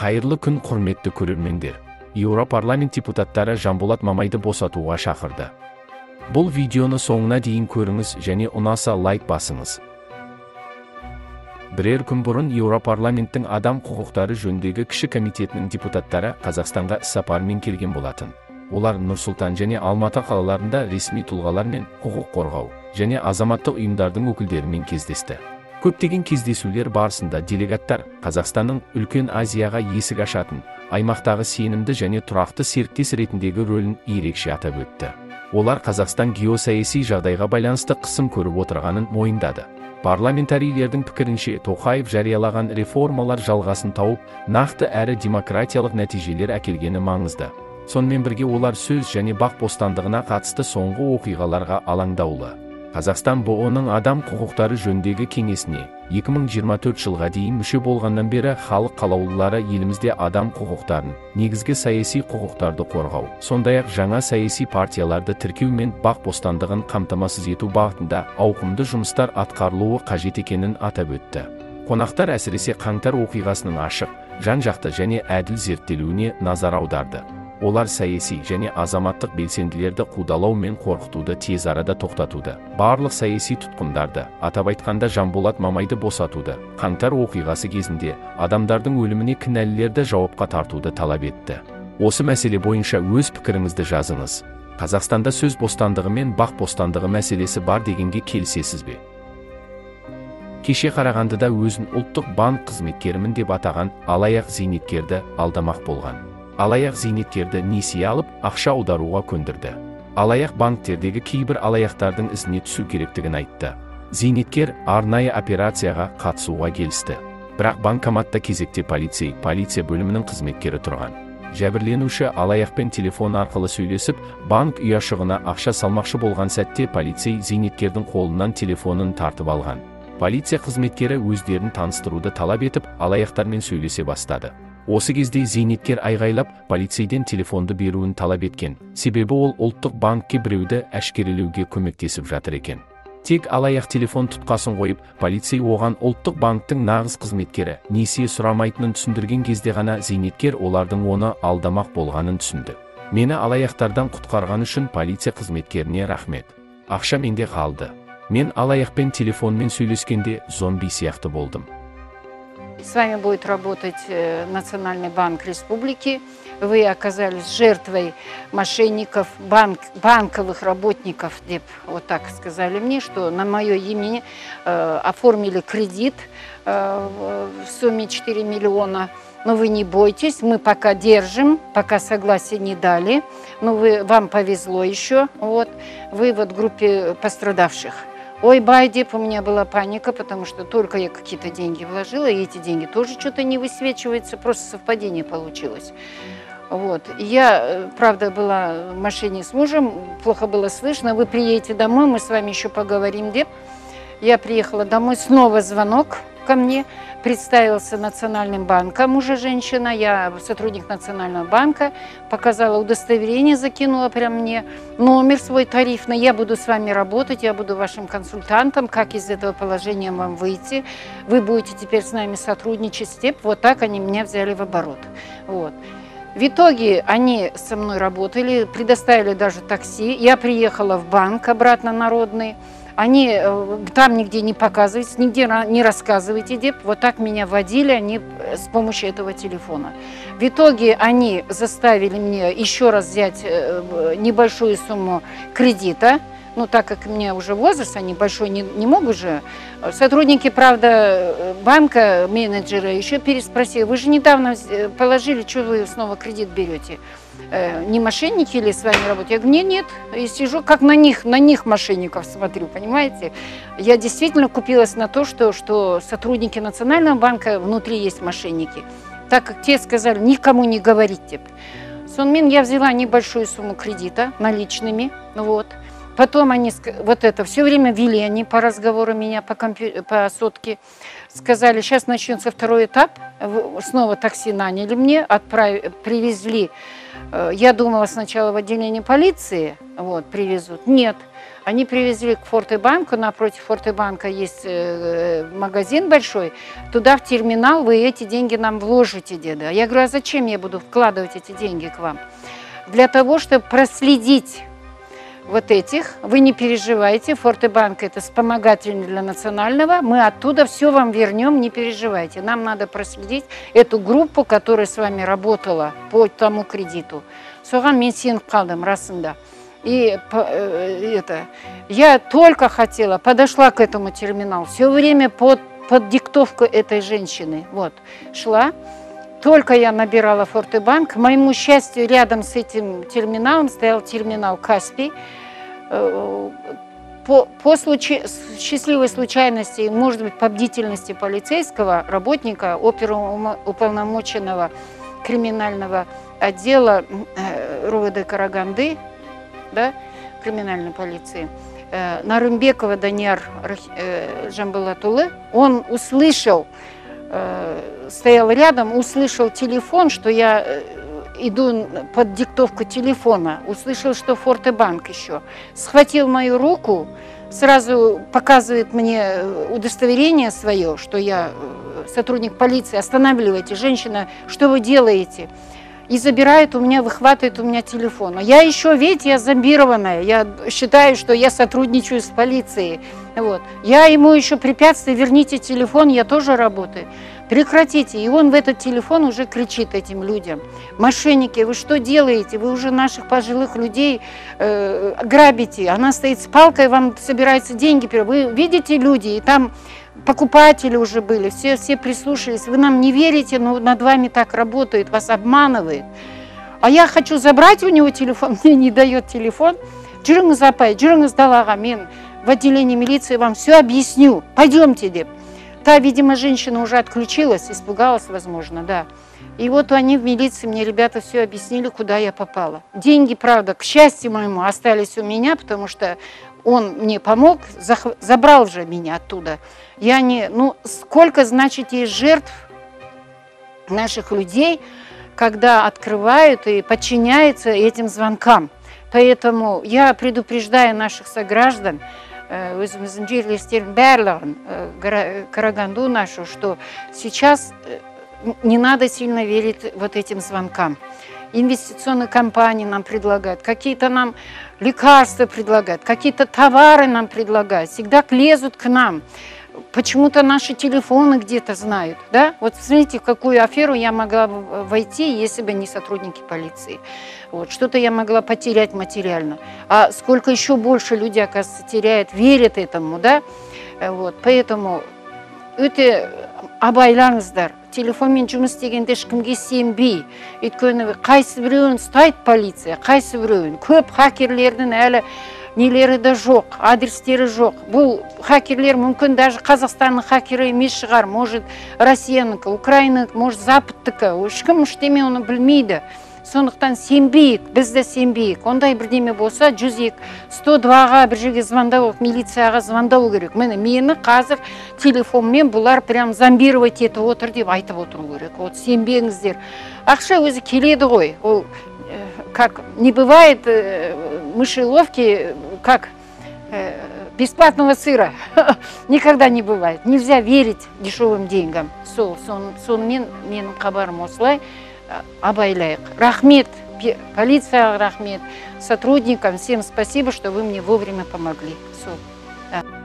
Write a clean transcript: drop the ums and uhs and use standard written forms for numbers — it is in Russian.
Қайырлы күн, құрметті көрермендер. Еуропарламент депутаттары Жанболат Мамайды босатуға шақырды. Бұл видеоны соңына дейін көріңіз және ұнаса лайк басыңыз. Бірер күн бұрын Еуропарламенттің адам құқықтары жөніндегі кіші комитетінің депутаттары Қазақстанға іссапармен келген болатын. Олар Нұр-Сұлтан және Алматы қалаларында ресми тұлғалар мен құқық қорғау және азаматтық ұйымдардың өкілдерімен кездесті. Көптеген кездесулер барысында делегаттар Қазақстанның үлкен Азияға есік ашатын, аймақтағы сенімді және тұрақты серіктес ретіндегі рөлін ерекше атап өтті. Олар Қазақстан геосаяси жағдайға байланысты қысым көріп отырғанын мойындады. Парламентарийлердің пікірінше, Тоқаев жариялаған реформалар жалғасын тауып, нақты әрі демократиялық нәтижелер әкелгені маңызды. Сонымен бірге олар сөз және бақ бостандығына қатысты соңғы оқиғаларға алаңдаулы. Қазақстан БО-ның адам құқықтары жөніндегі кеңесіне 2024 жылға дейін мүше болғаннан бері халық қалаулылары елімізде адам құқықтарын, негізгі саяси құқықтарды қорғау, сондай-ақ жаңа саяси партияларды тіркеу мен бақ бостандығын қамтамасыз ету бағытында ауқымды жұмыстар атқарылуы қажет екенін атап өтті. Қонақтар әсіресе қаңтар оқиғасының ашық, жан-жақты және әділ зерттелуіне назар аударды. Олар саяси және азаматтық белсенділерді қудалау мен қорқытуды тез арада тоқтатуды, барлық саяси тұтқындарды, атап айтқанда Жанболат Мамайды босатуды, қаңтар оқиғасы кезінде адамдардың өліміне кінәлілерді жауапқа тартуды талап етті. Осы мәселе бойынша өз пікіріңізді жазыңыз. Қазақстанда сөз бостандығы мен бақ бостандығы мәселесі бар дегенге келісесіз бе? Кеше Қарағандыда өзін ұлттық банк қызметкерімін деп атаған алаяқ зейнеткерді алдамақ болған. Алаяқ зейнеткерді несие алып, ақша аударуға көндірді. Алаяқ банктердегі кейбір алаяқтардың ізіне түсу керектігін айтты. Зейнеткер арнайы операцияға қатысуға келісті. Бірақ банкоматта кезекте полиция бөлімінің қызметкері тұрған. Жәбірленуші алаяқпен телефон арқылы сөйлесіп, банк ұяшығына ақша салмақшы болған сәтте полиция зейнеткердің қолынан телефонын тартып алған. Полиция қызметкері өздерін таныстыруды талап етіп, алаяқтармен сөйлесе бастады. Осы кезде зейнеткер айғайлап, полицейден телефонды беруін талап еткен, себебі ол ұлттық банкке біреуді әшкерелеуге көмектесіп жатыр екен. Тек алаяқ телефон тұтқасын қойып, полицей оған ұлттық банктың нағыз қызметкері несие сұрамайтынын түсіндірген кезде ғана зейнеткер олардың оны алдамақ болғанын түсінді. Мені алаяқтардан құтқарған үшін полиция қызметкеріне рахмет. Ақша менде қалды. Мен алаяқпен телефонмен сөйлескенде зомби сияқты болдым. С вами будет работать Национальный банк республики. Вы оказались жертвой мошенников, банковых работников, вот так сказали мне, что на мое имя оформили кредит в сумме 4 миллиона. Но вы не бойтесь, мы пока держим, пока согласия не дали. Но вам повезло еще, вот, вы в группе пострадавших. Ой, Байдип, у меня была паника, потому что только я какие-то деньги вложила, и эти деньги тоже что-то не высвечиваются, просто совпадение получилось. Вот. Я, правда, была в машине с мужем, плохо было слышно, вы приедете домой, мы с вами еще поговорим, Деп. Я приехала домой, снова звонок ко мне, представился Национальным банком, уже женщина, я сотрудник Национального банка, показала удостоверение, закинула прям мне номер свой тарифный, я буду с вами работать, я буду вашим консультантом, как из этого положения вам выйти, вы будете теперь с нами сотрудничать, вот так они меня взяли в оборот. Вот. В итоге они со мной работали, предоставили даже такси, я приехала в банк обратно народный. Они там нигде не показываются, нигде не рассказывайте, Деп. Вот так меня водили они с помощью этого телефона. В итоге они заставили меня еще раз взять небольшую сумму кредита. Ну, так как у меня уже возраст, они большой не могут же. Сотрудники, правда, банка, менеджеры еще переспросили, вы же недавно положили, что вы снова кредит берете? Не мошенники или с вами работают? Я говорю, нет, и сижу, как на них мошенников смотрю, понимаете? Я действительно купилась на то, что сотрудники Национального банка внутри есть мошенники. Так как те сказали, никому не говорите. Сонмин, я взяла небольшую сумму кредита наличными, вот. Потом они вот это все время вели они по разговору меня по сотке. Сказали, сейчас начнется второй этап. Снова такси наняли мне, привезли Я думала сначала в отделении полиции вот, привезут. Нет. Они привезли к Фортебанку, напротив Фортебанка есть магазин большой, туда в терминал вы эти деньги нам вложите, деда. Я говорю, а зачем я буду вкладывать эти деньги к вам? Для того, чтобы проследить вот этих, вы не переживайте, Фортебанк это вспомогательный для национального, мы оттуда все вам вернем, не переживайте. Нам надо проследить эту группу, которая с вами работала по тому кредиту. Соған мен сеніп қалдым, расында. И я только хотела, подошла к этому терминалу, все время под диктовку этой женщины, вот, шла. Только я набирала Фортебанк, к моему счастью, рядом с этим терминалом стоял терминал Каспий. По счастливой случайности, может быть, по бдительности полицейского работника, оперуполномоченного криминального отдела РУВД Караганды, да, криминальной полиции, Нарымбекова Данияр Жамбулатулы, он услышал, стоял рядом, услышал телефон, что я иду под диктовку телефона, услышал, что Фортебанк еще, схватил мою руку, сразу показывает мне удостоверение свое, что я сотрудник полиции, останавливайте, женщина, что вы делаете? И забирает у меня, выхватывает у меня телефон. Я еще, видите, я зомбированная, я считаю, что я сотрудничаю с полицией. Вот. Я ему еще препятствую, верните телефон, я тоже работаю. Прекратите. И он в этот телефон уже кричит этим людям. Мошенники, вы что делаете? Вы уже наших пожилых людей грабите. Она стоит с палкой, вам собираются деньги. Вы видите люди, и там покупатели уже были, все прислушались. Вы нам не верите, но над вами так работает, вас обманывает. А я хочу забрать у него телефон, мне не дает телефон. Жүріңіз апай, жүріңіз далаға, мен в отделении милиции вам все объясню. Пойдемте, деп. Та, видимо, женщина уже отключилась, испугалась, возможно, да. И вот они в милиции, мне ребята все объяснили, куда я попала. Деньги, правда, к счастью моему, остались у меня, потому что он мне помог, забрал же меня оттуда. Я не, ну, сколько, значит, есть жертв наших людей, когда открывают и подчиняются этим звонкам. Поэтому я предупреждаю наших сограждан, Караганду нашу, что сейчас не надо сильно верить вот этим звонкам. Инвестиционные компании нам предлагают, какие-то нам лекарства предлагают, какие-то товары нам предлагают, всегда лезут к нам. Почему-то наши телефоны где-то знают, да? Вот смотрите, в какую аферу я могла войти, если бы не сотрудники полиции. Вот, что-то я могла потерять материально. А сколько еще больше людей, оказывается, теряют, верят этому, да? Вот, поэтому это абайлаңыздар. Телефонмен жұмыс істегенде ешкімге сенбей. Өйткені қайсы біреуін ұстайды полиция, қайсы біреуін. Көп хакерлердің әлі нелері де жоқ, адрестері жоқ. Бұл хакерлер мүмкін даже Қазақстанның хакері емес шығар, может Россияныкі, Украинаныкі, может Западтікі. Ешкім ештеме оны білмейді. Сондықтан сенбейік, біз де сенбейік. Ондай бірдеме болса, 102-ға бір жерге звондау, милицияға звондау керек. Мені қазір телефонмен бұлар прям зомбировать етіп отыр деп айтып отыру керек. Вот сенбеңіздер. Ақша өзі келеді ғой. Ол как не бывает мышеловки, как бесплатного сыра. Никогда не бывает. Нельзя верить дешевым деньгам. Сонымен менің хабарым осылай. Абайлайық. Рахмет, полиция, рахмет, сотрудникам, всем спасибо, что вы мне вовремя помогли.